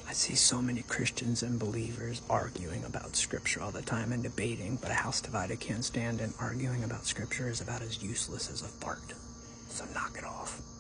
I see so many Christians and believers arguing about Scripture all the time and debating, but a house divided can't stand, and arguing about Scripture is about as useless as a fart. So knock it off.